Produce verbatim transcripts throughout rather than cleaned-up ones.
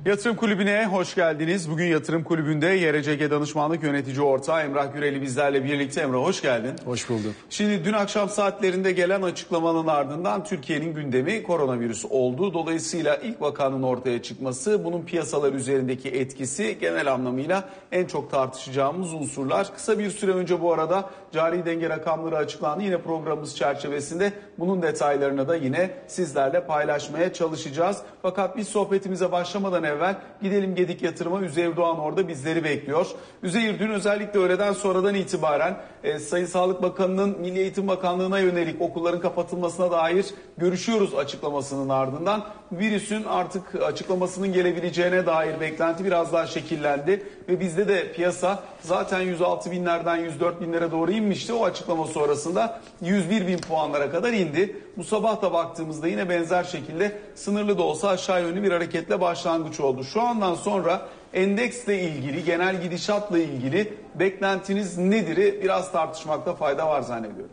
Yatırım Kulübü'ne hoş geldiniz. Bugün Yatırım Kulübü'nde Y R C G Danışmanlık Yönetici Ortağı Emrah Güreli bizlerle birlikte. Emrah hoş geldin. Hoş bulduk. Şimdi dün akşam saatlerinde gelen açıklamanın ardından Türkiye'nin gündemi koronavirüs oldu. Dolayısıyla ilk vakanın ortaya çıkması, bunun piyasalar üzerindeki etkisi genel anlamıyla en çok tartışacağımız unsurlar. Kısa bir süre önce bu arada cari denge rakamları açıklandı. Yine programımız çerçevesinde bunun detaylarını da yine sizlerle paylaşmaya çalışacağız. Fakat biz sohbetimize başlamadan evvel gidelim Gedik Yatırım'a. Üzeyir Doğan orada bizleri bekliyor. Üzeyir, dün özellikle öğleden sonradan itibaren e, Sayın Sağlık Bakanı'nın Milli Eğitim Bakanlığı'na yönelik okulların kapatılmasına dair görüşüyoruz açıklamasının ardından virüsün artık açıklamasının gelebileceğine dair beklenti biraz daha şekillendi ve bizde de piyasa zaten yüz altı binlerden yüz dört binlere doğru inmişti. O açıklama sonrasında yüz bir bin puanlara kadar indi. Bu sabah da baktığımızda yine benzer şekilde sınırlı da olsa aşağı yönlü bir hareketle başlangıç oldu. Şu andan sonra endeksle ilgili, genel gidişatla ilgili beklentiniz nedir? Biraz tartışmakta fayda var zannediyorum.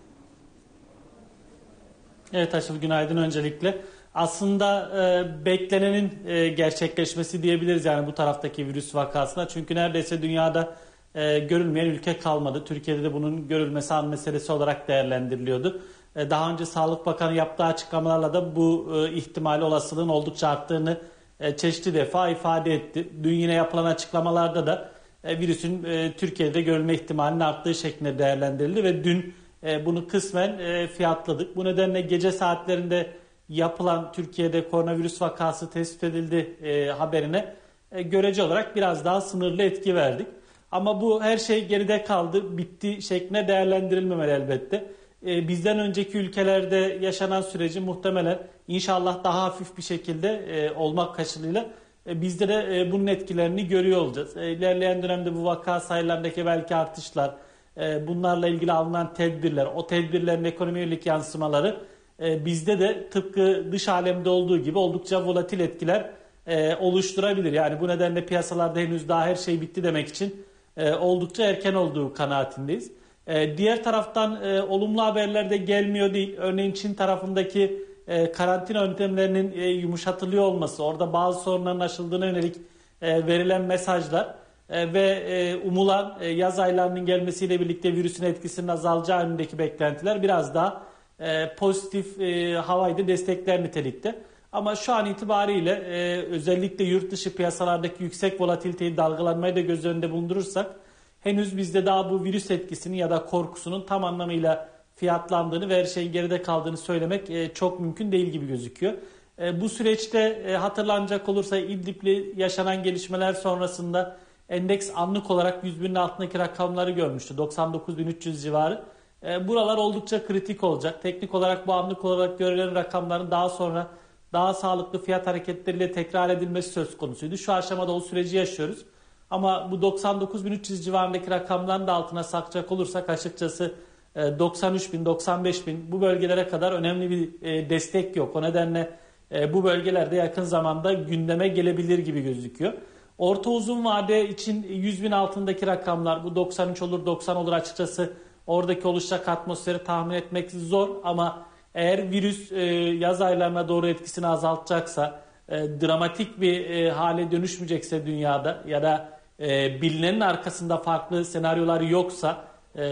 Evet Aşıl, günaydın öncelikle. Aslında e, beklenenin e, gerçekleşmesi diyebiliriz yani bu taraftaki virüs vakasına. Çünkü neredeyse dünyada e, görülmeyen ülke kalmadı. Türkiye'de de bunun görülmesi an meselesi olarak değerlendiriliyordu. E, daha önce Sağlık Bakanı yaptığı açıklamalarla da bu e, ihtimali, olasılığın oldukça arttığını e, çeşitli defa ifade etti. Dün yine yapılan açıklamalarda da e, virüsün e, Türkiye'de görülme ihtimalinin arttığı şeklinde değerlendirildi ve dün e, bunu kısmen e, fiyatladık. Bu nedenle gece saatlerinde yapılan Türkiye'de koronavirüs vakası tespit edildi e, haberine e, görece olarak biraz daha sınırlı etki verdik. Ama bu her şey geride kaldı, bitti şeklinde değerlendirilmemeli elbette. E, bizden önceki ülkelerde yaşanan süreci muhtemelen inşallah daha hafif bir şekilde e, olmak kaçınıyla e, bizde de e, bunun etkilerini görüyor olacağız. E, ilerleyen dönemde bu vaka sayılarındaki belki artışlar, e, bunlarla ilgili alınan tedbirler, o tedbirlerin ekonomiye yönelik yansımaları e, bizde de tıpkı dış alemde olduğu gibi oldukça volatil etkiler e, oluşturabilir. Yani bu nedenle piyasalarda henüz daha her şey bitti demek için e, oldukça erken olduğu kanaatindeyiz. E, diğer taraftan e, olumlu haberler de gelmiyor değil. Örneğin Çin tarafındaki e, karantina önlemlerinin e, yumuşatılıyor olması, orada bazı sorunların aşıldığına yönelik e, verilen mesajlar e, ve e, umulan e, yaz aylarının gelmesiyle birlikte virüsün etkisinin azalacağı yönündeki beklentiler biraz daha e, pozitif e, havaydı destekler nitelikte. Ama şu an itibariyle e, özellikle yurt dışı piyasalardaki yüksek volatiliteyi, dalgalanmayı da göz önünde bulundurursak henüz bizde daha bu virüs etkisinin ya da korkusunun tam anlamıyla fiyatlandığını ve her şeyin geride kaldığını söylemek e, çok mümkün değil gibi gözüküyor. E, bu süreçte e, hatırlanacak olursa İdlib'li yaşanan gelişmeler sonrasında endeks anlık olarak yüz binin altındaki rakamları görmüştü. doksan dokuz bin üç yüz civarı. E, buralar oldukça kritik olacak. Teknik olarak bu anlık olarak görülen rakamların daha sonra daha sağlıklı fiyat hareketleriyle tekrar edilmesi söz konusuydu. Şu aşamada o süreci yaşıyoruz. Ama bu doksan dokuz bin üç yüz civarındaki rakamların da altına sakacak olursak açıkçası doksan üç bin, doksan beş bin bu bölgelere kadar önemli bir destek yok. O nedenle bu bölgelerde yakın zamanda gündeme gelebilir gibi gözüküyor. Orta uzun vade için yüz bin altındaki rakamlar, bu doksan üç olur, doksan olur, açıkçası oradaki oluşacak atmosferi tahmin etmek zor. Ama eğer virüs yaz aylarına doğru etkisini azaltacaksa, dramatik bir hale dönüşmeyecekse dünyada ya da bilinenin arkasında farklı senaryolar yoksa,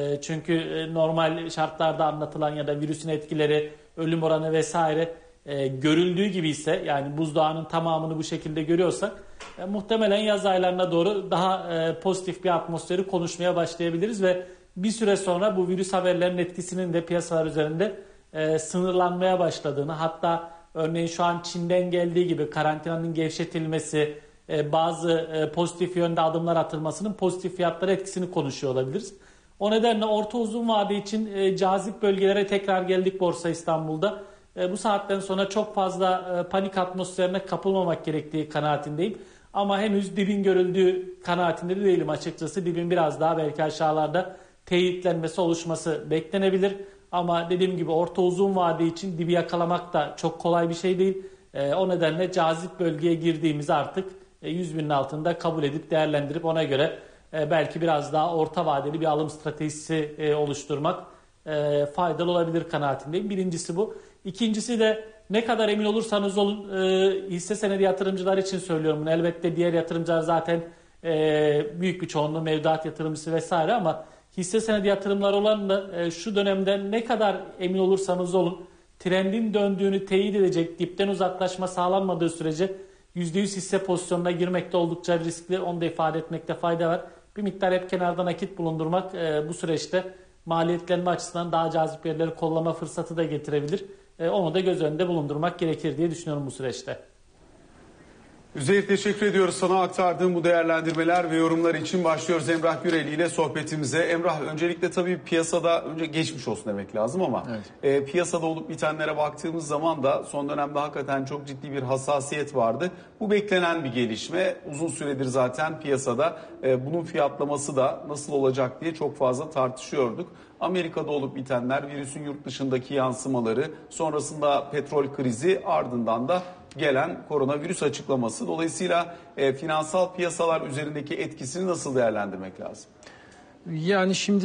çünkü normal şartlarda anlatılan ya da virüsün etkileri, ölüm oranı vesaire görüldüğü gibi ise, yani buzdağının tamamını bu şekilde görüyorsak muhtemelen yaz aylarına doğru daha pozitif bir atmosferi konuşmaya başlayabiliriz ve bir süre sonra bu virüs haberlerinin etkisinin de piyasalar üzerinde sınırlanmaya başladığını, hatta örneğin şu an Çin'den geldiği gibi karantinanın gevşetilmesi, bazı pozitif yönde adımlar atılmasının pozitif fiyatlara etkisini konuşuyor olabiliriz. O nedenle orta uzun vade için cazip bölgelere tekrar geldik Borsa İstanbul'da. Bu saatten sonra çok fazla panik atmosferine kapılmamak gerektiği kanaatindeyim. Ama henüz dibin görüldüğü kanaatinde de değilim açıkçası. Dibin biraz daha belki aşağılarda teyitlenmesi, oluşması beklenebilir. Ama dediğim gibi orta uzun vade için dibi yakalamak da çok kolay bir şey değil. O nedenle cazip bölgeye girdiğimizi artık yüz binin altında kabul edip değerlendirip ona göre belki biraz daha orta vadeli bir alım stratejisi oluşturmak faydalı olabilir kanaatindeyim. Birincisi bu. İkincisi de ne kadar emin olursanız olun e, hisse senedi yatırımcılar için söylüyorum bunu. Elbette diğer yatırımcılar zaten e, büyük bir çoğunluğu mevduat yatırımcısı vesaire ama hisse senedi yatırımlar olan da e, şu dönemde ne kadar emin olursanız olun trendin döndüğünü teyit edecek dipten uzaklaşma sağlanmadığı sürece yüzde yüz hisse pozisyonuna girmekte oldukça riskli. Onu da ifade etmekte fayda var. Bir miktar hep kenarda nakit bulundurmak e, bu süreçte maliyetlenme açısından daha cazip yerleri kollama fırsatı da getirebilir. E, onu da göz önünde bulundurmak gerekir diye düşünüyorum bu süreçte. Üzeyir, teşekkür ediyoruz sana aktardığın bu değerlendirmeler ve yorumlar için. Başlıyoruz Emrah Güreli ile sohbetimize. Emrah, öncelikle tabii piyasada önce geçmiş olsun demek lazım ama evet. e, piyasada olup bitenlere baktığımız zaman da son dönemde hakikaten çok ciddi bir hassasiyet vardı. Bu beklenen bir gelişme. Uzun süredir zaten piyasada e, bunun fiyatlaması da nasıl olacak diye çok fazla tartışıyorduk. Amerika'da olup bitenler, virüsün yurt dışındaki yansımaları, sonrasında petrol krizi, ardından da gelen koronavirüs açıklaması. Dolayısıyla e, finansal piyasalar üzerindeki etkisini nasıl değerlendirmek lazım? Yani şimdi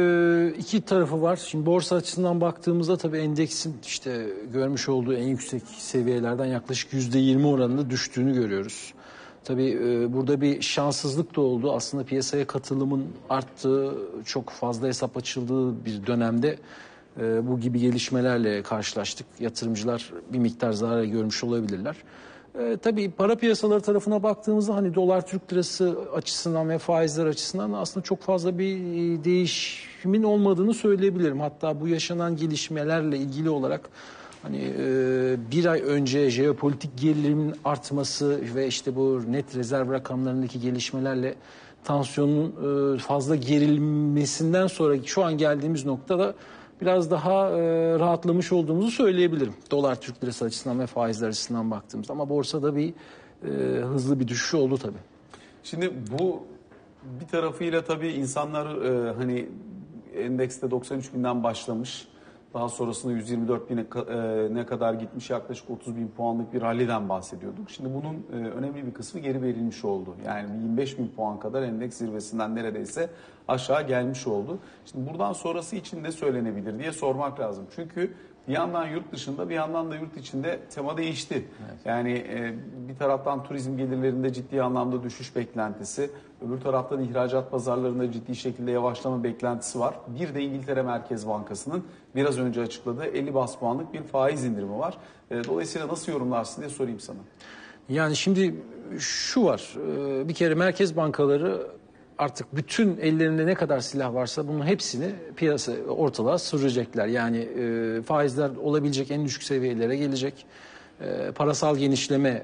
e, iki tarafı var. Şimdi borsa açısından baktığımızda tabii endeksin işte görmüş olduğu en yüksek seviyelerden yaklaşık yüzde yirmi oranında düştüğünü görüyoruz. Tabii e, burada bir şanssızlık da oldu. Aslında piyasaya katılımın arttığı, çok fazla hesap açıldığı bir dönemde e, bu gibi gelişmelerle karşılaştık. Yatırımcılar bir miktar zarar görmüş olabilirler. E, tabii para piyasaları tarafına baktığımızda hani dolar Türk lirası açısından ve faizler açısından aslında çok fazla bir değişimin olmadığını söyleyebilirim. Hatta bu yaşanan gelişmelerle ilgili olarak hani e, bir ay önce jeopolitik gerilimin artması ve işte bu net rezerv rakamlarındaki gelişmelerle tansiyonun e, fazla gerilmesinden sonra şu an geldiğimiz noktada biraz daha e, rahatlamış olduğumuzu söyleyebilirim. Dolar Türk lirası açısından ve faizler açısından baktığımızda. Ama borsada bir e, hızlı bir düşüş oldu tabii. Şimdi bu bir tarafıyla tabii insanlar e, hani endekste doksan üç binden başlamış. Daha sonrasında yüz yirmi dört bine ne kadar gitmiş, yaklaşık otuz bin puanlık bir ralliden bahsediyorduk. Şimdi bunun önemli bir kısmı geri verilmiş oldu. Yani yirmi beş bin puan kadar endeks zirvesinden neredeyse aşağı gelmiş oldu. Şimdi buradan sonrası için ne söylenebilir diye sormak lazım. Çünkü bir yandan yurt dışında bir yandan da yurt içinde tema değişti. Evet. Yani e, bir taraftan turizm gelirlerinde ciddi anlamda düşüş beklentisi, öbür taraftan ihracat pazarlarında ciddi şekilde yavaşlama beklentisi var. Bir de İngiltere Merkez Bankası'nın biraz önce açıkladığı elli bas puanlık bir faiz indirimi var. E, dolayısıyla nasıl yorumlarsın diye sorayım sana. Yani şimdi şu var, e, bir kere merkez bankaları artık bütün ellerinde ne kadar silah varsa bunun hepsini piyasa ortalığa sürecekler. Yani e, faizler olabilecek en düşük seviyelere gelecek. E, parasal genişleme e,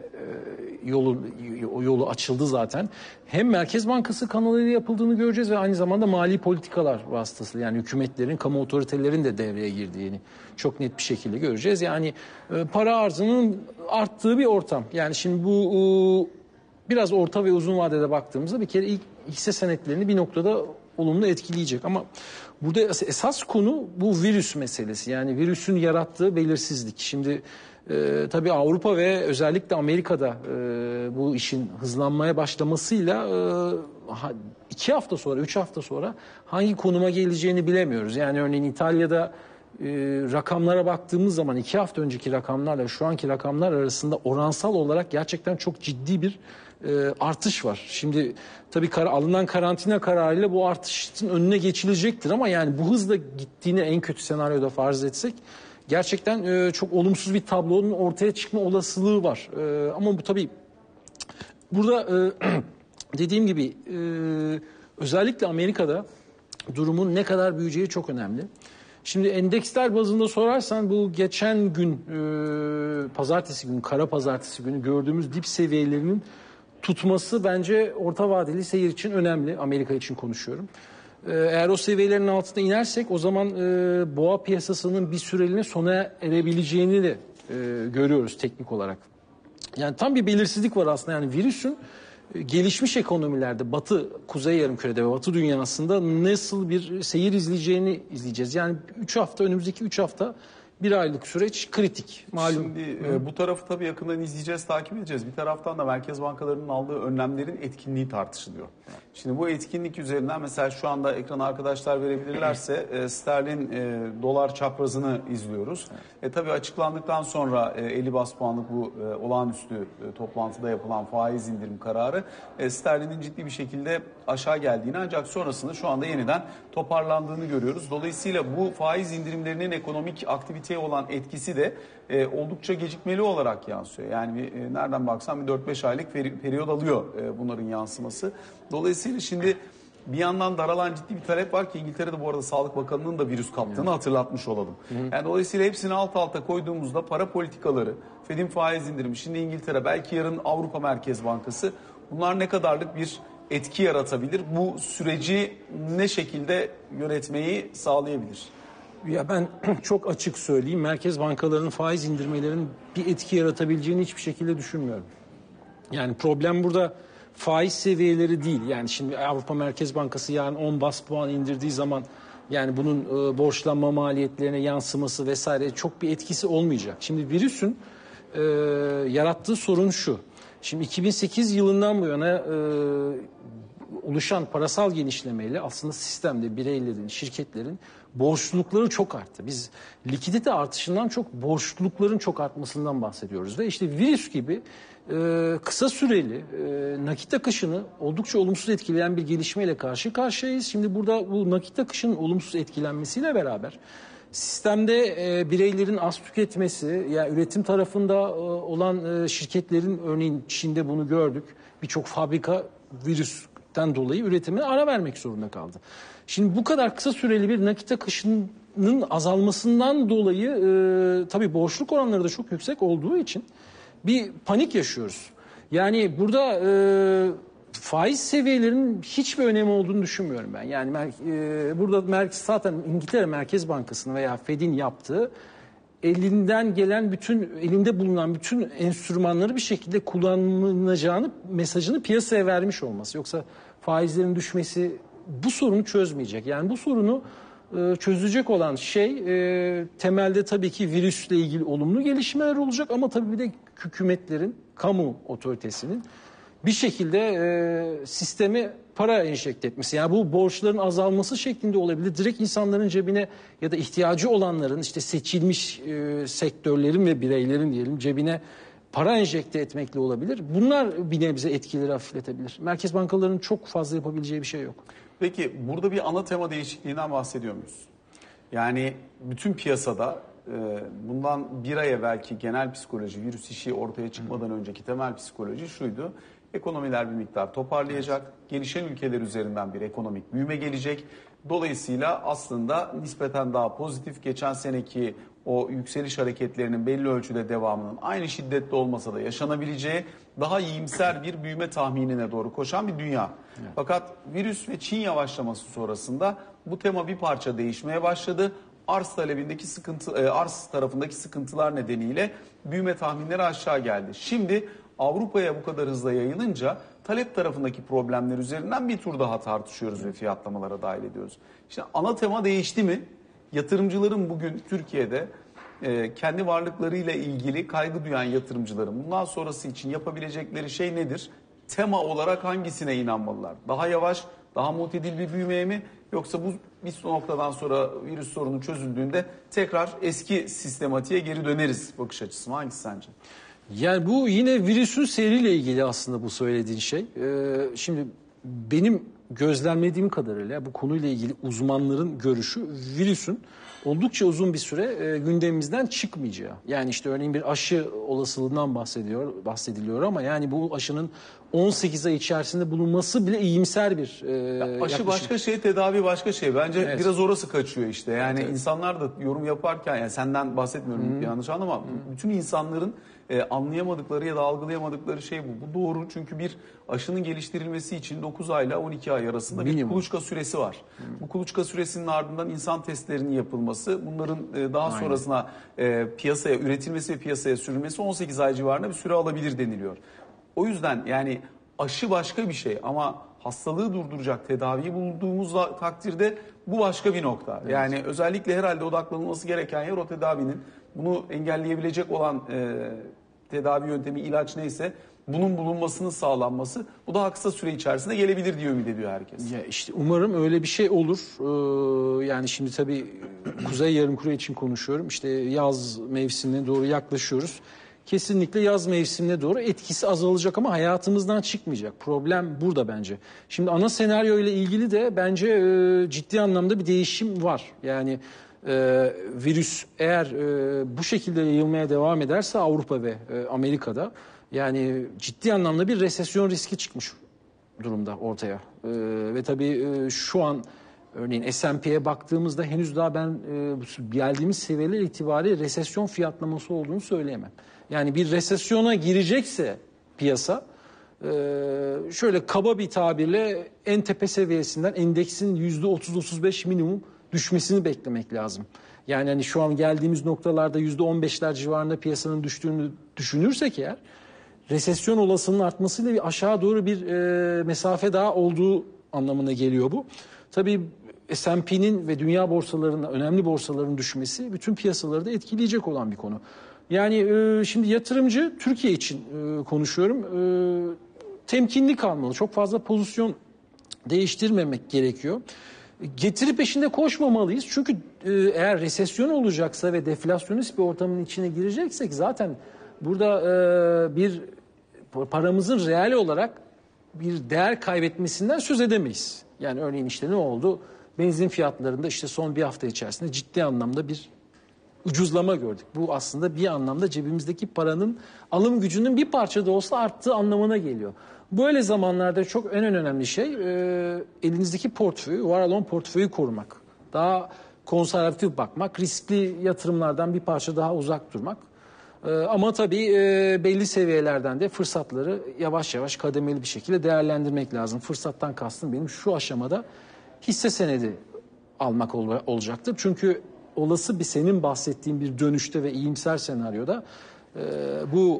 yolu yolu açıldı zaten. Hem Merkez Bankası kanalıyla yapıldığını göreceğiz ve aynı zamanda mali politikalar vasıtasıyla yani hükümetlerin, kamu otoritelerin de devreye girdiğini çok net bir şekilde göreceğiz. Yani e, para arzının arttığı bir ortam. Yani şimdi bu e, biraz orta ve uzun vadede baktığımızda bir kere ilk hisse senetlerini bir noktada olumlu etkileyecek. Ama burada esas konu bu virüs meselesi. Yani virüsün yarattığı belirsizlik. Şimdi e, tabii Avrupa ve özellikle Amerika'da e, bu işin hızlanmaya başlamasıyla e, iki hafta sonra, üç hafta sonra hangi konuma geleceğini bilemiyoruz. Yani örneğin İtalya'da e, rakamlara baktığımız zaman iki hafta önceki rakamlarla şu anki rakamlar arasında oransal olarak gerçekten çok ciddi bir E, artış var. Şimdi tabii kar, alınan karantina kararıyla bu artışın önüne geçilecektir ama yani bu hızla gittiğini en kötü senaryoda farz etsek gerçekten e, çok olumsuz bir tablonun ortaya çıkma olasılığı var. E, ama bu tabii burada e, dediğim gibi e, özellikle Amerika'da durumun ne kadar büyüyeceği çok önemli. Şimdi endeksler bazında sorarsan bu geçen gün e, pazartesi günü, kara pazartesi günü gördüğümüz dip seviyelerinin tutması bence orta vadeli seyir için önemli. Amerika için konuşuyorum. Eğer o seviyelerin altına inersek o zaman e, boğa piyasasının bir süreliğine sona erebileceğini de e, görüyoruz teknik olarak. Yani tam bir belirsizlik var aslında. Yani virüsün e, gelişmiş ekonomilerde Batı, Kuzey Yarımküre'de ve Batı dünyasında nasıl bir seyir izleyeceğini izleyeceğiz. Yani üç hafta önümüzdeki üç hafta bir aylık süreç kritik. Malum. Şimdi e, bu tarafı tabii yakından izleyeceğiz, takip edeceğiz. Bir taraftan da merkez bankalarının aldığı önlemlerin etkinliği tartışılıyor. Şimdi bu etkinlik üzerinden mesela şu anda ekrana arkadaşlar verebilirlerse e, sterlin e, dolar çaprazını izliyoruz. E, tabii açıklandıktan sonra e, elli bas puanlık bu e, olağanüstü e, toplantıda yapılan faiz indirim kararı e, sterlinin ciddi bir şekilde aşağı geldiğini, ancak sonrasında şu anda yeniden toparlandığını görüyoruz. Dolayısıyla bu faiz indirimlerinin ekonomik aktiviteye olan etkisi de e, oldukça gecikmeli olarak yansıyor. Yani bir, e, nereden baksan bir dört beş aylık peri, periyod alıyor e, bunların yansıması. Dolayısıyla şimdi bir yandan daralan ciddi bir talep var ki İngiltere'de bu arada Sağlık Bakanı'nın da virüs kaptığını hatırlatmış olalım. Yani dolayısıyla hepsini alt alta koyduğumuzda para politikaları, Fed'in faiz indirimi, şimdi İngiltere, belki yarın Avrupa Merkez Bankası, bunlar ne kadarlık bir etki yaratabilir? Bu süreci ne şekilde yönetmeyi sağlayabilir? Ya ben çok açık söyleyeyim, merkez bankalarının faiz indirmelerinin bir etki yaratabileceğini hiçbir şekilde düşünmüyorum. Yani problem burada faiz seviyeleri değil. Yani şimdi Avrupa Merkez Bankası yarın on bas puan indirdiği zaman yani bunun e, borçlanma maliyetlerine yansıması vesaire çok bir etkisi olmayacak. Şimdi virüsün e, yarattığı sorun şu. Şimdi iki bin sekiz yılından bu yana e, oluşan parasal genişlemeyle aslında sistemde bireylerin, şirketlerin borçlulukları çok arttı. Biz likidite artışından çok borçlulukların çok artmasından bahsediyoruz. Ve işte virüs gibi e, kısa süreli e, nakit akışını oldukça olumsuz etkileyen bir gelişmeyle karşı karşıyayız. Şimdi burada bu nakit akışının olumsuz etkilenmesiyle beraber sistemde e, bireylerin az tüketmesi, yani üretim tarafında e, olan e, şirketlerin, örneğin Çin'de bunu gördük. Birçok fabrika virüsten dolayı üretimine ara vermek zorunda kaldı. Şimdi bu kadar kısa süreli bir nakit akışının azalmasından dolayı e, tabii borçluk oranları da çok yüksek olduğu için bir panik yaşıyoruz. Yani burada e, faiz seviyelerinin hiçbir önemi olduğunu düşünmüyorum ben. Yani e, burada merkez, zaten İngiltere Merkez Bankası'nın veya Fed'in yaptığı elinden gelen bütün, elinde bulunan bütün enstrümanları bir şekilde kullanılacağını mesajını piyasaya vermiş olması. Yoksa faizlerin düşmesi bu sorunu çözmeyecek. Yani bu sorunu e, çözecek olan şey e, temelde tabii ki virüsle ilgili olumlu gelişmeler olacak ama tabii bir de hükümetlerin, kamu otoritesinin bir şekilde e, sistemi para enjekte etmesi. Yani bu borçların azalması şeklinde olabilir. Direkt insanların cebine ya da ihtiyacı olanların, işte seçilmiş e, sektörlerin ve bireylerin diyelim cebine para enjekte etmekle olabilir. Bunlar bir nebze etkileri hafifletebilir. Merkez bankalarının çok fazla yapabileceği bir şey yok. Peki burada bir ana tema değişikliğinden bahsediyor muyuz? Yani bütün piyasada bundan bir ay evvelki genel psikoloji, virüs işi ortaya çıkmadan önceki temel psikoloji şuydu: ekonomiler bir miktar toparlayacak, gelişen ülkeler üzerinden bir ekonomik büyüme gelecek. Dolayısıyla aslında nispeten daha pozitif, geçen seneki o yükseliş hareketlerinin belli ölçüde devamının aynı şiddette olmasa da yaşanabileceği daha iyimser bir büyüme tahminine doğru koşan bir dünya. Evet. Fakat virüs ve Çin yavaşlaması sonrasında bu tema bir parça değişmeye başladı. Arz talebindeki sıkıntı, arz tarafındaki sıkıntılar nedeniyle büyüme tahminleri aşağı geldi. Şimdi Avrupa'ya bu kadar hızla yayılınca talep tarafındaki problemler üzerinden bir tur daha tartışıyoruz ve fiyatlamalara dahil ediyoruz. İşte ana tema değişti mi? Yatırımcıların bugün Türkiye'de e, kendi varlıklarıyla ilgili kaygı duyan yatırımcıların bundan sonrası için yapabilecekleri şey nedir? Tema olarak hangisine inanmalılar? Daha yavaş, daha mutedil bir büyümeye mi? Yoksa bu bir noktadan sonra virüs sorunu çözüldüğünde tekrar eski sistematiğe geri döneriz bakış açısı mı? Hangisi sence? Yani bu yine virüsün seriyle ilgili aslında bu söylediğin şey. Ee, şimdi benim gözlemlediğim kadarıyla bu konuyla ilgili uzmanların görüşü virüsün oldukça uzun bir süre e, gündemimizden çıkmayacağı. Yani işte örneğin bir aşı olasılığından bahsediyor, bahsediliyor ama yani bu aşının on sekiz ay içerisinde bulunması bile iyimser bir e, ya aşı yaklaşım. Başka şey, tedavi başka şey. Bence evet. biraz orası kaçıyor işte. Yani evet. insanlar da yorum yaparken, yani senden bahsetmiyorum, hmm. yanlış anlama. Hmm. Bütün insanların e, anlayamadıkları ya da algılayamadıkları şey bu. Bu doğru, çünkü bir aşının geliştirilmesi için dokuz ayla on iki ay arasında Minimum. bir kuluçka süresi var. Hmm. Bu kuluçka süresinin ardından insan testlerinin yapılması, bunların e, daha Aynen. sonrasına e, piyasaya üretilmesi ve piyasaya sürülmesi on sekiz ay civarında bir süre alabilir deniliyor. O yüzden yani aşı başka bir şey ama hastalığı durduracak tedaviyi bulduğumuz takdirde bu başka bir nokta. Evet. Yani özellikle herhalde odaklanılması gereken yer o tedavinin, bunu engelleyebilecek olan e, tedavi yöntemi, ilaç neyse bunun bulunmasının sağlanması, bu daha kısa süre içerisinde gelebilir diye ümit ediyor herkes. Ya işte umarım öyle bir şey olur. Ee, yani şimdi tabii Kuzey Yarımküre için konuşuyorum. İşte yaz mevsimine doğru yaklaşıyoruz. Kesinlikle yaz mevsimine doğru etkisi azalacak ama hayatımızdan çıkmayacak. Problem burada bence. Şimdi ana senaryo ile ilgili de bence e, ciddi anlamda bir değişim var. Yani e, virüs eğer e, bu şekilde yayılmaya devam ederse Avrupa ve e, Amerika'da, yani ciddi anlamda bir resesyon riski çıkmış durumda ortaya. E, ve tabii e, şu an örneğin S and P'ye baktığımızda henüz daha ben e, geldiğimiz seviyeler itibariyle resesyon fiyatlaması olduğunu söyleyemem. Yani bir resesyona girecekse piyasa, e, şöyle kaba bir tabirle en tepe seviyesinden endeksin yüzde otuz otuz beş minimum düşmesini beklemek lazım. Yani hani şu an geldiğimiz noktalarda yüzde on beşler civarında piyasanın düştüğünü düşünürsek eğer, resesyon olasılığının artmasıyla bir aşağı doğru bir e, mesafe daha olduğu anlamına geliyor bu. Tabii S and P'nin ve dünya borsalarının, önemli borsaların düşmesi bütün piyasaları da etkileyecek olan bir konu. Yani e, şimdi yatırımcı, Türkiye için e, konuşuyorum, e, temkinli kalmalı. Çok fazla pozisyon değiştirmemek gerekiyor. Getiri peşinde koşmamalıyız. Çünkü e, eğer resesyon olacaksa ve deflasyonist bir ortamın içine gireceksek zaten burada e, bir paramızın reel olarak bir değer kaybetmesinden söz edemeyiz. Yani örneğin işte ne oldu? Benzin fiyatlarında işte son bir hafta içerisinde ciddi anlamda bir ucuzlama gördük. Bu aslında bir anlamda cebimizdeki paranın alım gücünün bir parça da olsa arttığı anlamına geliyor. Böyle zamanlarda çok en önemli şey e, elinizdeki portföyü, var olan portföyü korumak. Daha konservatif bakmak, riskli yatırımlardan bir parça daha uzak durmak. E, ama tabii e, belli seviyelerden de fırsatları yavaş yavaş kademeli bir şekilde değerlendirmek lazım. Fırsattan kastım benim şu aşamada hisse senedi almak ol, olacaktır. Çünkü olası bir senin bahsettiğin bir dönüşte ve iyimser senaryoda e, bu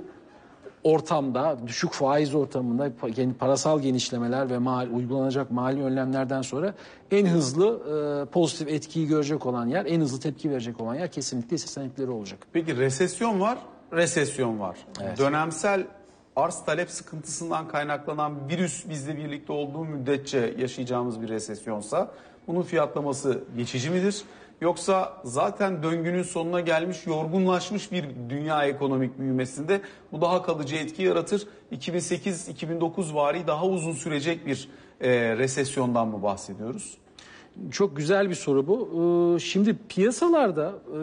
ortamda, düşük faiz ortamında parasal genişlemeler ve mal, uygulanacak mali önlemlerden sonra en hızlı e, pozitif etkiyi görecek olan yer, en hızlı tepki verecek olan yer kesinlikle hisse senetleri olacak. Peki resesyon var, resesyon var. Evet. Dönemsel arz talep sıkıntısından kaynaklanan virüs bizle birlikte olduğu müddetçe yaşayacağımız bir resesyonsa bunun fiyatlaması geçici midir? Yoksa zaten döngünün sonuna gelmiş, yorgunlaşmış bir dünya ekonomik büyümesinde bu daha kalıcı etki yaratır. iki bin sekiz iki bin dokuz vari daha uzun sürecek bir e, resesyondan mı bahsediyoruz? Çok güzel bir soru bu. Ee, şimdi piyasalarda e,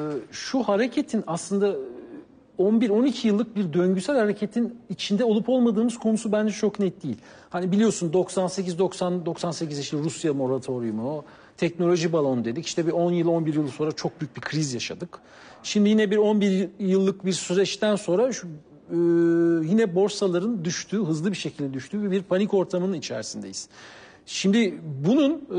şu hareketin aslında on bir on iki yıllık bir döngüsel hareketin içinde olup olmadığımız konusu bence çok net değil. Hani biliyorsun doksan sekiz doksan doksan sekiz işte Rusya moratoriumu, teknoloji balonu dedik. İşte bir on yıl on bir yıl sonra çok büyük bir kriz yaşadık. Şimdi yine bir on bir yıllık bir süreçten sonra şu, e, yine borsaların düştüğü, hızlı bir şekilde düştüğü bir panik ortamının içerisindeyiz. Şimdi bunun e,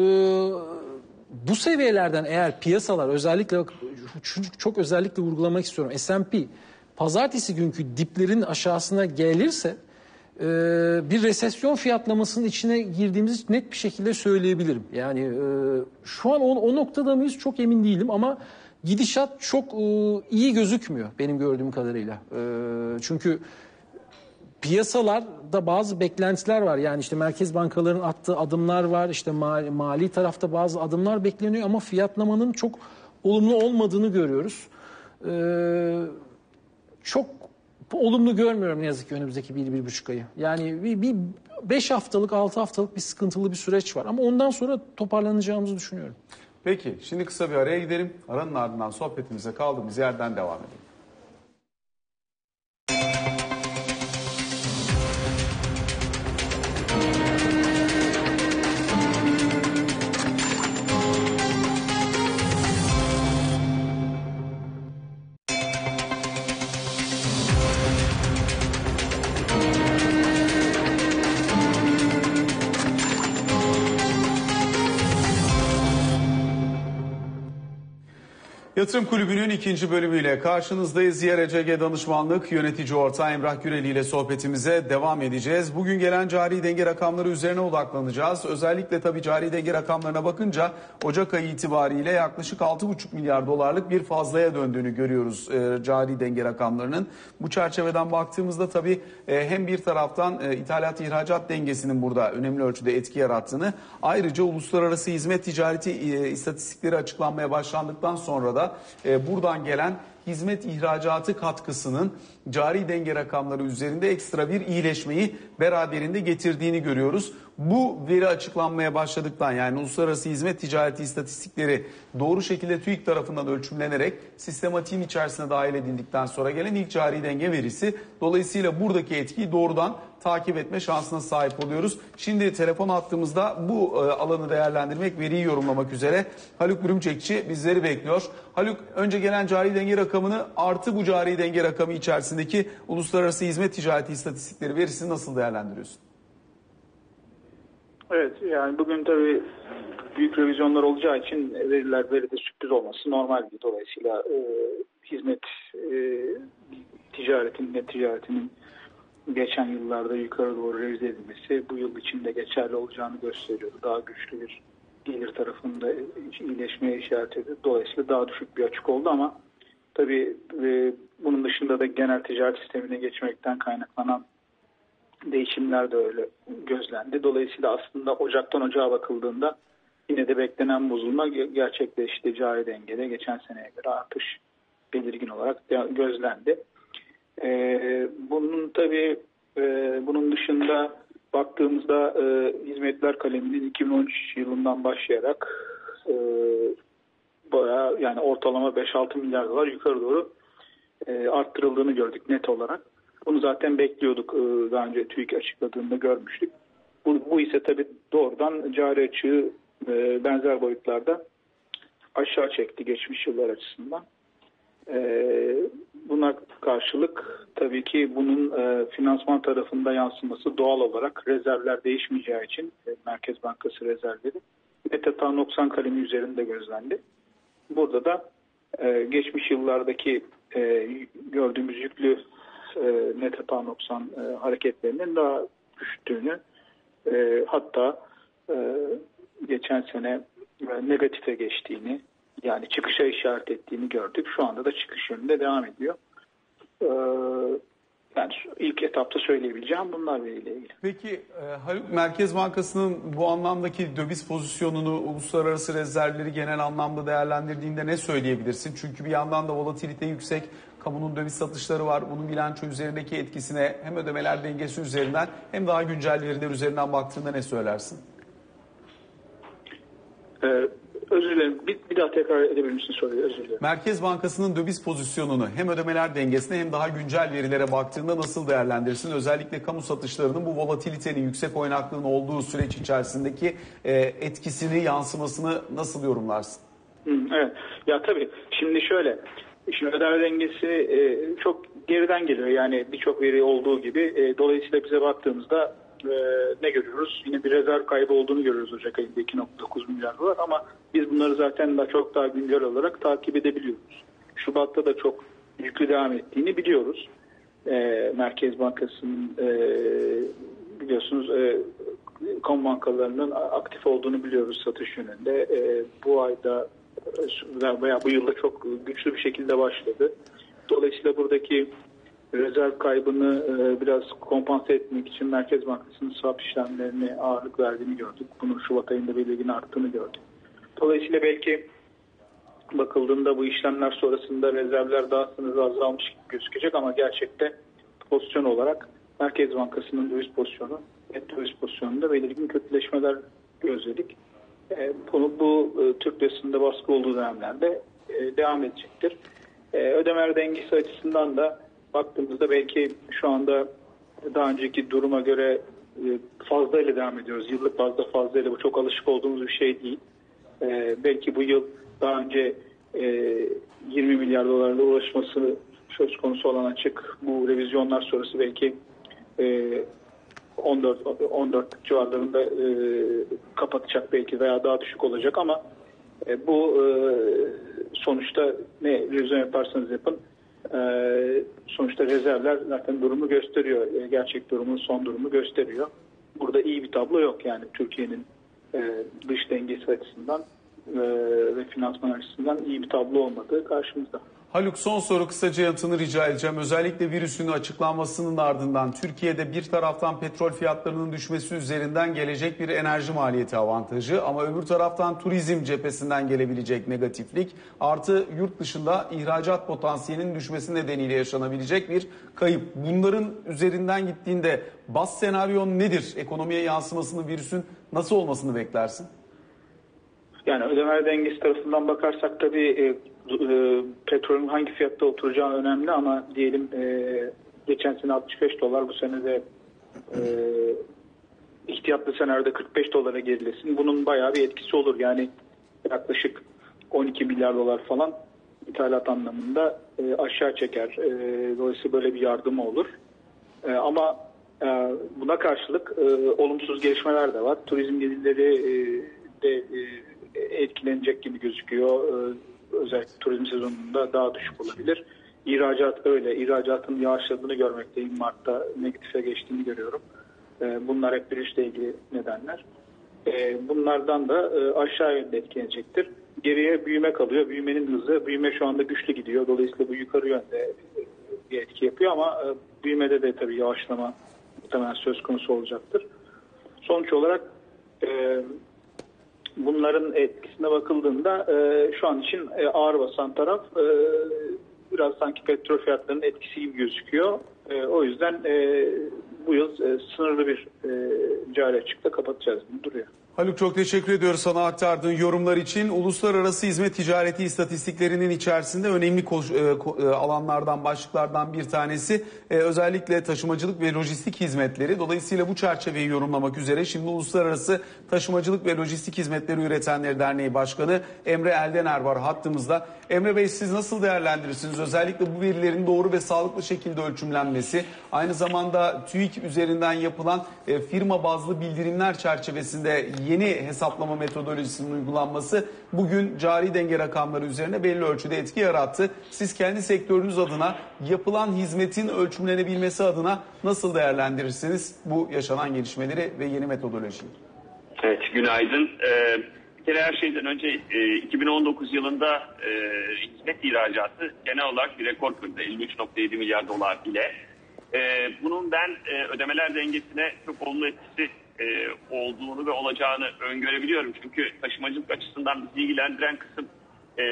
bu seviyelerden eğer piyasalar özellikle çok özellikle vurgulamak istiyorum. S and P pazartesi günkü diplerin aşağısına gelirse e, bir resesyon fiyatlamasının içine girdiğimizi net bir şekilde söyleyebilirim. Yani e, şu an o, o noktada mıyız çok emin değilim ama gidişat çok e, iyi gözükmüyor benim gördüğüm kadarıyla. E, çünkü piyasalarda bazı beklentiler var. Yani işte merkez bankalarının attığı adımlar var. İşte mali, mali tarafta bazı adımlar bekleniyor ama fiyatlamanın çok olumlu olmadığını görüyoruz. Ee, çok olumlu görmüyorum ne yazık ki önümüzdeki bir, bir buçuk ayı. Yani bir, bir beş haftalık, altı haftalık bir sıkıntılı bir süreç var. Ama ondan sonra toparlanacağımızı düşünüyorum. Peki, şimdi kısa bir araya gidelim. Aranın ardından sohbetimize kaldığımız yerden devam edelim. Yatırım Kulübü'nün ikinci bölümüyle karşınızdayız. Y R C G Danışmanlık Yönetici Ortağı Emrah Güreli ile sohbetimize devam edeceğiz. Bugün gelen cari denge rakamları üzerine odaklanacağız. Özellikle tabii cari denge rakamlarına bakınca Ocak ayı itibariyle yaklaşık altı buçuk milyar dolarlık bir fazlaya döndüğünü görüyoruz e, cari denge rakamlarının. Bu çerçeveden baktığımızda tabii e, hem bir taraftan e, ithalat ihracat dengesinin burada önemli ölçüde etki yarattığını, ayrıca uluslararası hizmet ticareti e, istatistikleri açıklanmaya başlandıktan sonra da e, buradan gelen hizmet ihracatı katkısının cari denge rakamları üzerinde ekstra bir iyileşmeyi beraberinde getirdiğini görüyoruz. Bu veri açıklanmaya başladıktan, yani uluslararası hizmet ticareti istatistikleri doğru şekilde TÜİK tarafından ölçümlenerek sistematiğin içerisine dahil edildikten sonra gelen ilk cari denge verisi. Dolayısıyla buradaki etkiyi doğrudan takip etme şansına sahip oluyoruz. Şimdi telefon attığımızda bu e, alanı değerlendirmek, veriyi yorumlamak üzere Haluk Bürümçekçi bizleri bekliyor. Haluk, önce gelen cari denge rakamını artı bu cari denge rakamı içerisindeki uluslararası hizmet ticareti istatistikleri verisini nasıl değerlendiriyorsun? Evet, yani bugün tabii büyük revizyonlar olacağı için veriler veride sürpriz olması normal. Dolayısıyla e, hizmet e, ticaretinin, net ticaretinin geçen yıllarda yukarı doğru revize edilmesi bu yıl içinde geçerli olacağını gösteriyordu. Daha güçlü bir gelir tarafında iyileşmeye işaret ediyor. Dolayısıyla daha düşük bir açık oldu ama tabii e, bunun dışında da genel ticaret sistemine geçmekten kaynaklanan değişimler de öyle gözlendi. Dolayısıyla aslında Ocak'tan Ocağa bakıldığında yine de beklenen bozulma gerçekleşti. Cari dengede geçen seneye göre artış belirgin olarak gözlendi. Ee, bunun tabii e, bunun dışında baktığımızda e, hizmetler kaleminin iki bin on üç yılından başlayarak e, bayağı, yani ortalama beş altı milyar dolar yukarı doğru e, arttırıldığını gördük net olarak. Bunu zaten bekliyorduk. Daha önce TÜİK açıkladığında görmüştük. Bu, bu ise tabii doğrudan cari açığı e, benzer boyutlarda aşağı çekti geçmiş yıllar açısından. E, buna karşılık tabii ki bunun e, finansman tarafında yansıması doğal olarak rezervler değişmeyeceği için e, Merkez Bankası rezervleri net hata noksan kalemi üzerinde gözlendi. Burada da e, geçmiş yıllardaki e, gördüğümüz yüklü E, net hata noksan e, hareketlerinin daha düştüğünü, e, hatta e, geçen sene e, negatife geçtiğini, yani çıkışa işaret ettiğini gördük. Şu anda da çıkış yönünde devam ediyor. E, yani ilk etapta söyleyebileceğim bunlar ile ilgili. Peki e, Haluk, Merkez Bankası'nın bu anlamdaki döviz pozisyonunu, uluslararası rezervleri genel anlamda değerlendirdiğinde ne söyleyebilirsin? Çünkü bir yandan da volatilite yüksek, kamunun döviz satışları var. Bunun bilanço üzerindeki etkisine hem ödemeler dengesi üzerinden hem daha güncel veriler üzerinden baktığında ne söylersin? Ee, özür dilerim. Bir, bir daha tekrar edebilir misin soruyu? Özür dilerim. Merkez Bankası'nın döviz pozisyonunu hem ödemeler dengesine hem daha güncel verilere baktığında nasıl değerlendirirsin? Özellikle kamu satışlarının bu volatilitenin, yüksek oynaklığın olduğu süreç içerisindeki e, etkisini, yansımasını nasıl yorumlarsın? Hı, evet. Ya tabii. Şimdi şöyle. Şimdi ödeme dengesi e, çok geriden geliyor. Yani birçok veri olduğu gibi. E, dolayısıyla bize baktığımızda e, ne görüyoruz? Yine bir rezerv kaybı olduğunu görüyoruz Ocak ayında iki nokta dokuz milyar dolar. Ama biz bunları zaten daha çok daha güncel olarak takip edebiliyoruz. Şubat'ta da çok yüklü devam ettiğini biliyoruz. E, Merkez Bankası'nın e, biliyorsunuz e, kamu bankalarının aktif olduğunu biliyoruz satış yönünde. E, bu ayda veya bu yılda çok güçlü bir şekilde başladı. Dolayısıyla buradaki rezerv kaybını e, biraz kompanse etmek için Merkez Bankası'nın swap işlemlerine ağırlık verdiğini gördük. Bunun Şubat ayında belirgin arttığını gördük. Dolayısıyla belki bakıldığında bu işlemler sonrasında rezervler daha sınırlı azalmış gibi gözükecek ama gerçekte pozisyon olarak Merkez Bankası'nın döviz pozisyonu, net döviz pozisyonunda belirgin kötüleşmeler gözledik. Bunu bu Türk lirasında baskı olduğu dönemlerde devam edecektir. Ödemeler dengesi açısından da baktığımızda belki şu anda daha önceki duruma göre fazlayla devam ediyoruz. Yıllık bazda fazlayla, bu çok alışık olduğumuz bir şey değil. Belki bu yıl daha önce yirmi milyar dolarla ulaşması söz konusu olan açık. Bu revizyonlar sonrası belki on dört on dört civarlarında e, kapatacak belki veya daha düşük olacak ama e, bu e, sonuçta ne revizyon yaparsanız yapın e, sonuçta rezervler zaten durumu gösteriyor. E, gerçek durumu, son durumu gösteriyor. Burada iyi bir tablo yok yani Türkiye'nin e, dış dengesi açısından e, ve finansman açısından iyi bir tablo olmadığı karşımızda. Haluk, son soru, kısaca yanıtını rica edeceğim. Özellikle virüsün açıklanmasının ardından Türkiye'de bir taraftan petrol fiyatlarının düşmesi üzerinden gelecek bir enerji maliyeti avantajı ama öbür taraftan turizm cephesinden gelebilecek negatiflik artı yurt dışında ihracat potansiyelinin düşmesi nedeniyle yaşanabilecek bir kayıp. Bunların üzerinden gittiğinde baz senaryon nedir? Ekonomiye yansımasını virüsün nasıl olmasını beklersin? Yani ödeme dengesi tarafından bakarsak tabii e, e, petrolün hangi fiyatta oturacağı önemli ama diyelim e, geçen sene altmış beş dolar, bu sene de e, ihtiyatlı senaryoda kırk beş dolara gerilesin. Bunun bayağı bir etkisi olur. Yani yaklaşık on iki milyar dolar falan ithalat anlamında e, aşağı çeker. E, dolayısıyla böyle bir yardımı olur. E, ama e, buna karşılık e, olumsuz gelişmeler de var. Turizm gelirleri e, de e, etkilenecek gibi gözüküyor. Ee, özellikle turizm sezonunda daha düşük olabilir. İhracat öyle. İhracatın yavaşladığını görmekteyim. Mart'ta negatife geçtiğini görüyorum. Ee, bunlar hep virüsle ilgili nedenler. Ee, bunlardan da e, aşağı yönde etkilenecektir. Geriye büyüme kalıyor. Büyümenin hızı, büyüme şu anda güçlü gidiyor. Dolayısıyla bu yukarı yönde bir etki yapıyor ama e, büyümede de tabii yavaşlama muhtemelen söz konusu olacaktır. Sonuç olarak e, bunların etkisine bakıldığında e, şu an için e, ağır basan taraf e, biraz sanki petrol fiyatlarının etkisi gibi gözüküyor. E, o yüzden e, bu yıl e, sınırlı bir e, cari açıkla kapatacağız gibi duruyor. Haluk, çok teşekkür ediyoruz sana aktardığın yorumlar için. Uluslararası hizmet ticareti istatistiklerinin içerisinde önemli alanlardan, başlıklardan bir tanesi e, özellikle taşımacılık ve lojistik hizmetleri. Dolayısıyla bu çerçeveyi yorumlamak üzere şimdi Uluslararası Taşımacılık ve Lojistik Hizmetleri Üretenleri Derneği Başkanı Emre Eldener var hattımızda. Emre Bey, siz nasıl değerlendirirsiniz? Özellikle bu verilerin doğru ve sağlıklı şekilde ölçümlenmesi, aynı zamanda TÜİK üzerinden yapılan e, firma bazlı bildirimler çerçevesinde yeni hesaplama metodolojisinin uygulanması bugün cari denge rakamları üzerine belli ölçüde etki yarattı. Siz kendi sektörünüz adına yapılan hizmetin ölçümlenebilmesi adına nasıl değerlendirirsiniz bu yaşanan gelişmeleri ve yeni metodolojiyi? Evet, günaydın. Ee, bir kere her şeyden önce e, iki bin on dokuz yılında e, hizmet ihracatı genel olarak bir rekor kırdı. elli üç nokta yedi milyar dolar ile. E, bunun ben e, ödemeler dengesine çok olumlu etkisi e, olduğunu ve olacağını öngörebiliyorum. Çünkü taşımacılık açısından bizi ilgilendiren kısım e,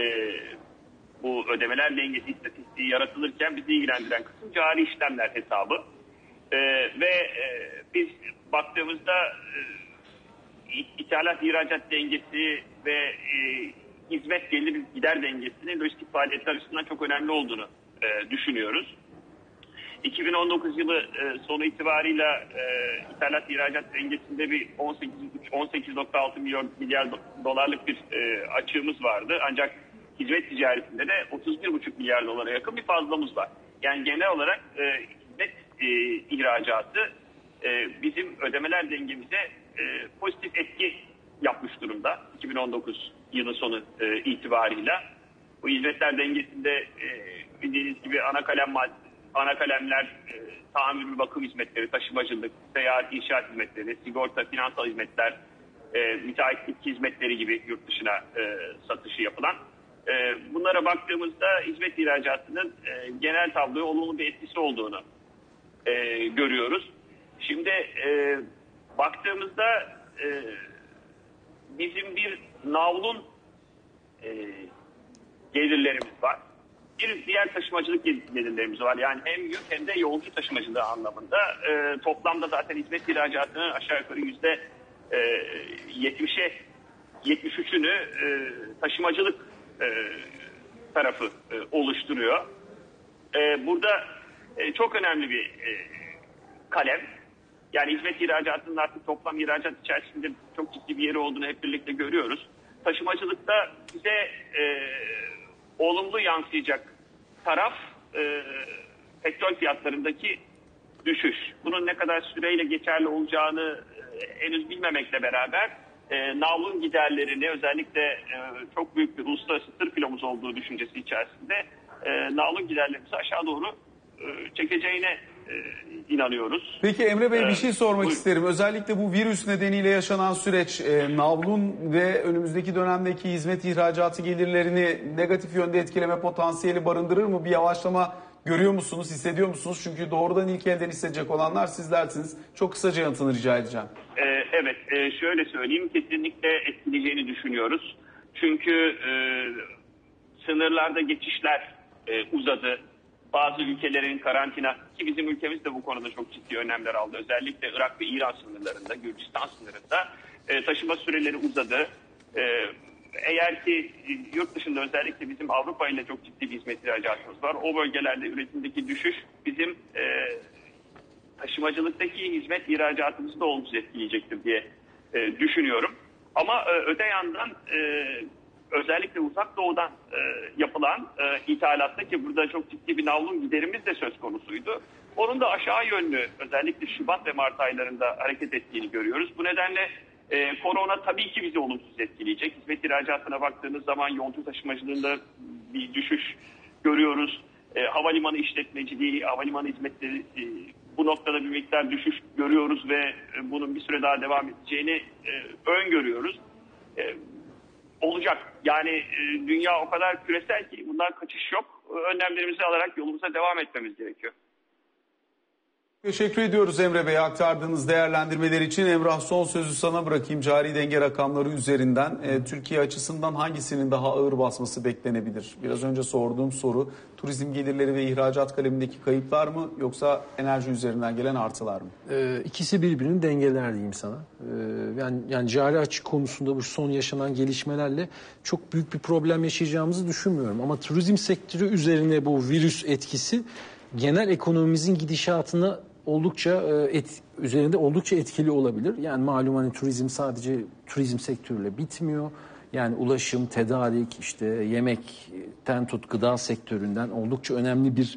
bu ödemeler dengesi istatistiği yaratılırken bizi ilgilendiren kısım cari işlemler hesabı. E, ve e, biz baktığımızda e, İthalat ihracat dengesi ve e, hizmet gelir gider dengesinin lojistik faaliyetler açısından çok önemli olduğunu e, düşünüyoruz. iki bin on dokuz yılı e, sonu itibarıyla e, ithalat ihracat dengesinde bir on sekiz nokta altı milyar dolarlık bir e, açığımız vardı. Ancak hizmet ticaretinde de otuz bir buçuk milyar dolara yakın bir fazlamız var. Yani genel olarak e, hizmet e, ihracatı e, bizim ödemeler dengemize e, pozitif etki yapmış durumda iki bin on dokuz yılı sonu e, itibarıyla. Bu hizmetler dengesinde e, bildiğiniz gibi ana kalem ana kalemler e, tamir ve bakım hizmetleri, taşımacılık, seyahat, inşaat hizmetleri, sigorta, finansal hizmetler, e, müteahhitlik hizmetleri gibi yurt dışına e, satışı yapılan. E, bunlara baktığımızda hizmet ihracatının e, genel tabloya olumlu bir etkisi olduğunu e, görüyoruz. Şimdi e, baktığımızda e, bizim bir navlun e, gelirlerimiz var. Bir diğer taşımacılık gelirlerimiz var. Yani hem yük hem de yolcu taşımacılığı anlamında. E, toplamda zaten hizmet ihracatının aşağı yukarı yüzde yetmişe yetmiş üçünü e, taşımacılık e, tarafı e, oluşturuyor. E, burada e, çok önemli bir e, kalem. Yani hizmet ihracatının artık toplam ihracat içerisinde çok ciddi bir yeri olduğunu hep birlikte görüyoruz. Taşımacılıkta bize e, olumlu yansıyacak taraf e, petrol fiyatlarındaki düşüş. Bunun ne kadar süreyle geçerli olacağını e, henüz bilmemekle beraber e, navlun giderlerini özellikle e, çok büyük bir uluslararası tır filomuz olduğu düşüncesi içerisinde e, navlun giderlerimizi aşağı doğru e, çekeceğine e, inanıyoruz. Peki Emre Bey bir şey sormak Buyurun. isterim. Özellikle bu virüs nedeniyle yaşanan süreç e, navlun ve önümüzdeki dönemdeki hizmet ihracatı gelirlerini negatif yönde etkileme potansiyeli barındırır mı? Bir yavaşlama görüyor musunuz, hissediyor musunuz? Çünkü doğrudan ilk elden hissedecek olanlar sizlersiniz. Çok kısaca yanıtını rica edeceğim. E, evet, e, şöyle söyleyeyim, kesinlikle etkileyeceğini düşünüyoruz. Çünkü e, sınırlarda geçişler e, uzadı. Bazı ülkelerin karantina, ki bizim ülkemiz de bu konuda çok ciddi önlemler aldı. Özellikle Irak ve İran sınırlarında, Gürcistan sınırında e, taşıma süreleri uzadı. E, eğer ki e, yurt dışında özellikle bizim Avrupa ile çok ciddi bir hizmet ihracatımız var. O bölgelerde üretimdeki düşüş bizim e, taşımacılıktaki hizmet ihracatımızı da olumsuz etkileyecektir diye e, düşünüyorum. Ama e, öte yandan e, özellikle uzak doğudan e, yapılan e, ithalatta, ki burada çok ciddi bir navlun giderimiz de söz konusuydu. Onun da aşağı yönlü özellikle Şubat ve Mart aylarında hareket ettiğini görüyoruz. Bu nedenle e, korona tabii ki bizi olumsuz etkileyecek. Hizmet ihracatına baktığınız zaman yolcu taşımacılığında bir düşüş görüyoruz. E, havalimanı işletmeciliği, havalimanı hizmetleri e, bu noktada bir miktar düşüş görüyoruz ve e, bunun bir süre daha devam edeceğini e, öngörüyoruz. E, olacak. Yani e, dünya o kadar küresel ki bundan kaçış yok. Önlemlerimizi alarak yolumuza devam etmemiz gerekiyor. Teşekkür ediyoruz Emre Bey'e aktardığınız değerlendirmeler için. Emrah, son sözü sana bırakayım. Cari denge rakamları üzerinden e, Türkiye açısından hangisinin daha ağır basması beklenebilir? Biraz önce sorduğum soru, turizm gelirleri ve ihracat kalemindeki kayıplar mı yoksa enerji üzerinden gelen artılar mı? Ee, ikisi birbirini dengeler diyeyim sana. Ee, yani, yani cari açık konusunda bu son yaşanan gelişmelerle çok büyük bir problem yaşayacağımızı düşünmüyorum. Ama turizm sektörü üzerine bu virüs etkisi genel ekonomimizin gidişatına oldukça et, üzerinde oldukça etkili olabilir. Yani malum hani turizm sadece turizm sektörüyle bitmiyor. Yani ulaşım, tedarik, işte yemekten tut gıda sektöründen oldukça önemli bir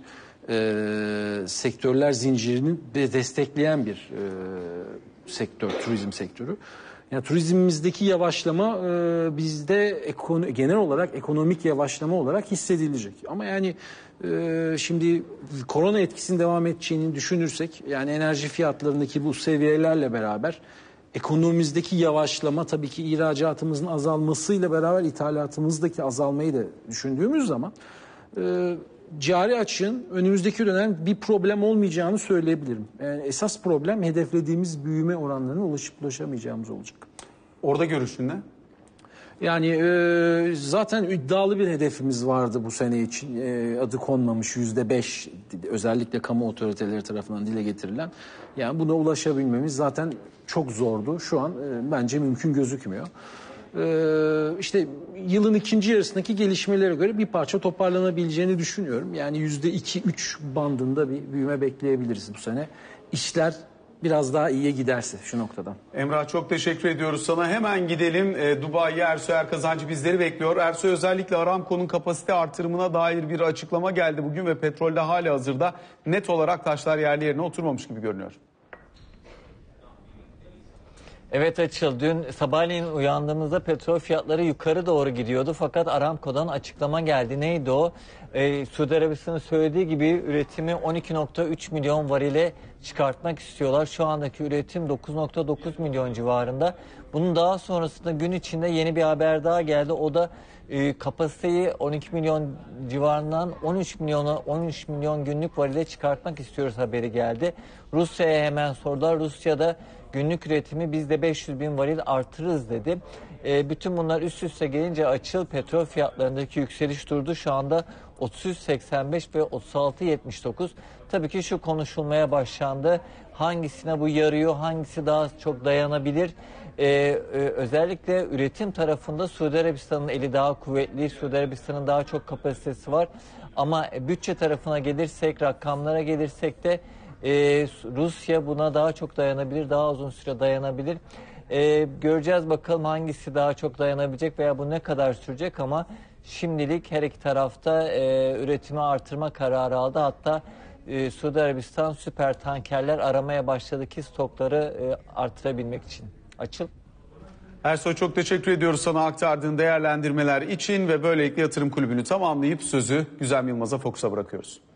e, sektörler zincirini de destekleyen bir e, sektör, turizm sektörü. Yani turizmimizdeki yavaşlama e, bizde ekon- genel olarak ekonomik yavaşlama olarak hissedilecek. Ama yani e, şimdi korona etkisinin devam edeceğini düşünürsek, yani enerji fiyatlarındaki bu seviyelerle beraber ekonomimizdeki yavaşlama, tabii ki ihracatımızın azalmasıyla beraber ithalatımızdaki azalmayı da düşündüğümüz zaman e, cari açığın önümüzdeki dönem bir problem olmayacağını söyleyebilirim. Yani esas problem hedeflediğimiz büyüme oranlarına ulaşıp ulaşamayacağımız olacak. Orada görüşün ne? Yani e, zaten iddialı bir hedefimiz vardı bu sene için. E, adı konmamış yüzde beş, özellikle kamu otoriteleri tarafından dile getirilen. Yani buna ulaşabilmemiz zaten çok zordu. Şu an e, bence mümkün gözükmüyor. Ee, işte yılın ikinci yarısındaki gelişmelere göre bir parça toparlanabileceğini düşünüyorum. Yani yüzde iki üç bandında bir büyüme bekleyebiliriz bu sene. İşler biraz daha iyiye giderse şu noktadan. Emrah, çok teşekkür ediyoruz sana. Hemen gidelim. E, Dubai'ye Ersoy Erkazancı bizleri bekliyor. Ersoy, özellikle Aramco'nun kapasite artırımına dair bir açıklama geldi bugün ve petrolde hali hazırda net olarak taşlar yerli yerine oturmamış gibi görünüyor. Evet Açıl, dün sabahleyin uyandığımızda petrol fiyatları yukarı doğru gidiyordu. Fakat Aramco'dan açıklama geldi. Neydi o? Ee, Suudi Arabistan'ın söylediği gibi üretimi on iki nokta üç milyon varile çıkartmak istiyorlar. Şu andaki üretim dokuz nokta dokuz milyon civarında. Bunun daha sonrasında gün içinde yeni bir haber daha geldi. O da e, kapasiteyi on iki milyon civarından on üç milyona on üç milyon günlük varile çıkartmak istiyoruz haberi geldi. Rusya'ya hemen sordular. Rusya'da günlük üretimi biz de beş yüz bin varil artırırız dedi. E, bütün bunlar üst üste gelince Açıl, petrol fiyatlarındaki yükseliş durdu. Şu anda otuz üç seksen beş ve otuz altı yetmiş dokuz. Tabii ki şu konuşulmaya başlandı. Hangisine bu yarıyor, hangisi daha çok dayanabilir? Ee, e, özellikle üretim tarafında Suudi Arabistan'ın eli daha kuvvetli, Suudi Arabistan'ın daha çok kapasitesi var. Ama bütçe tarafına gelirsek, rakamlara gelirsek de e, Rusya buna daha çok dayanabilir, daha uzun süre dayanabilir. E, göreceğiz bakalım hangisi daha çok dayanabilecek veya bu ne kadar sürecek, ama şimdilik her iki tarafta e, üretimi artırma kararı aldı. Hatta e, Suudi Arabistan süper tankerler aramaya başladı ki stokları e, artırabilmek için. Açıl. Ersoy, çok teşekkür ediyoruz sana aktardığın değerlendirmeler için ve böylelikle Yatırım Kulübü'nü tamamlayıp sözü Güzem Yılmaz'a, Fox'a bırakıyoruz.